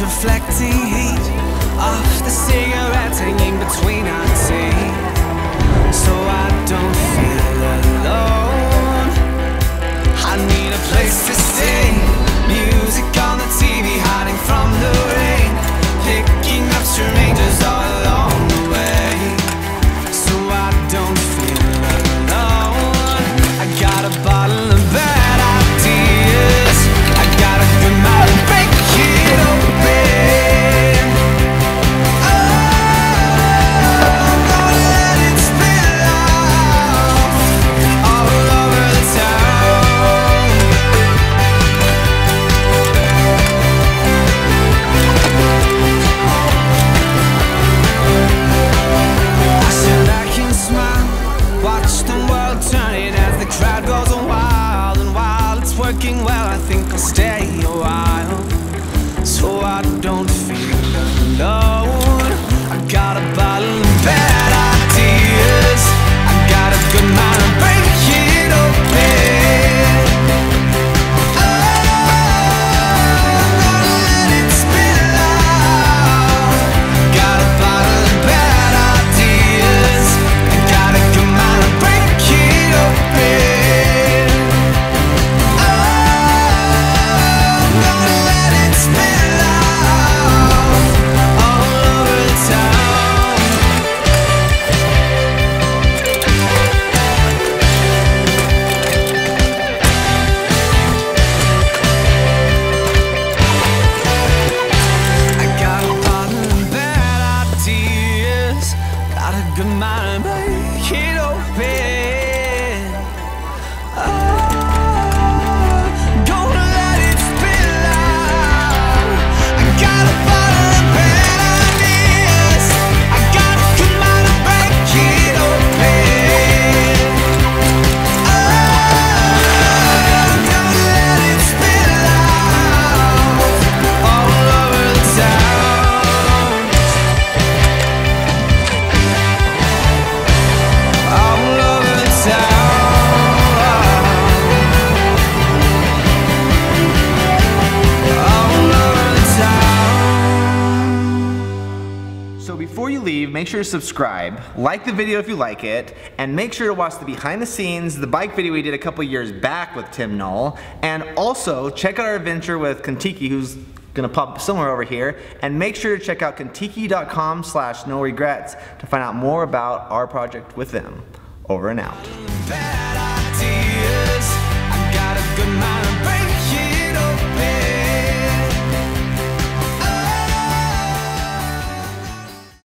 reflecting heat of the cigarettes hanging between our teeth, so I don't feel alone. I need a place to stay, music on the TV, hiding from the rain, picking up strangers all along the way, so I don't feel alone. I got a bottle of bad ideas, I got a good mind to break it open. Oh, I'm gonna let it spill out all over the town. I said I can smile, watch the world turning as the crowd goes wild, and while it's working well, I think I'll stay a while, so I don't feel alone. I got a bottle of bad ideas, I got a good mind to break it open. Oh, I'm gonna let it spill out. Got a bottle of bad ideas, I got a good mind to break it open. Oh, I'm gonna let it spill out all over the town. I got a bottle of bad ideas, got a good mind to break it open. Oh, gonna let it spill out. I got a bottle of bad ideas, I got a good mind to break it open. Oh, gonna let it spill out all over the town. All over the town. All over the town. So before you leave, make sure to subscribe, like the video if you like it, and make sure to watch the behind the scenes, the bike video we did a couple years back with Tim Null, and also check out our adventure with Contiki, who's gonna pop somewhere over here, and make sure to check out contiki.com/no regrets to find out more about our project with them. Over and out. Bad